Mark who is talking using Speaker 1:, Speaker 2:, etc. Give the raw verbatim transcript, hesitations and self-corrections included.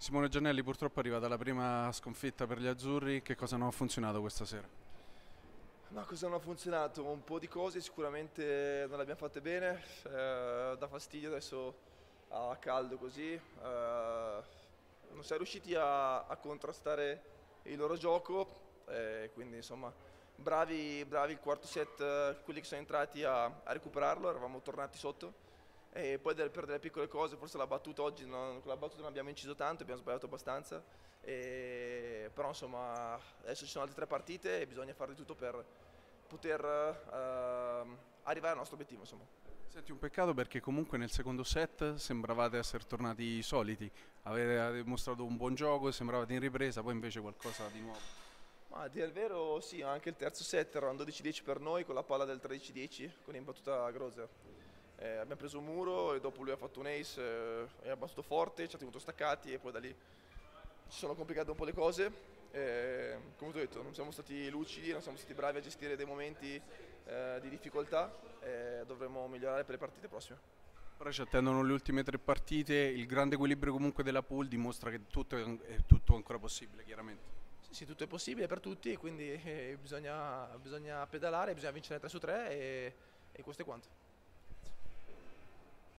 Speaker 1: Simone Giannelli, purtroppo è arrivata la prima sconfitta per gli azzurri. Che cosa non ha funzionato questa sera?
Speaker 2: Ma cosa non ha funzionato? Un po' di cose sicuramente non le abbiamo fatte bene, eh, dà fastidio adesso a caldo così, eh, non siamo riusciti a, a contrastare il loro gioco, eh, quindi insomma bravi, bravi il quarto set, eh, quelli che sono entrati a, a recuperarlo, eravamo tornati sotto e poi del- per delle piccole cose, forse la battuta oggi, non, con la battuta non abbiamo inciso tanto, abbiamo sbagliato abbastanza, e- però insomma adesso ci sono altre tre partite e bisogna fare di tutto per poter ehm, arrivare al nostro obiettivo, insomma.
Speaker 1: Senti, un peccato perché comunque nel secondo set sembravate essere tornati i soliti, avete dimostrato un buon gioco, sembravate in ripresa, poi invece qualcosa di nuovo.
Speaker 2: Ma a dire il vero, sì, anche il terzo set era un dodici dieci per noi con la palla del tredici dieci con imbattuta Grozer. Eh, abbiamo preso un muro e dopo lui ha fatto un ace, eh, e ha battuto forte, ci ha tenuto staccati e poi da lì ci sono complicate un po' le cose. Eh, come ti ho detto, non siamo stati lucidi, non siamo stati bravi a gestire dei momenti eh, di difficoltà e dovremmo migliorare per le partite prossime.
Speaker 1: Ora ci attendono le ultime tre partite, il grande equilibrio comunque della pool dimostra che tutto è, è tutto ancora possibile, chiaramente.
Speaker 2: Sì, sì, tutto è possibile per tutti, quindi eh, bisogna, bisogna pedalare, bisogna vincere tre su tre e, e questo è quanto.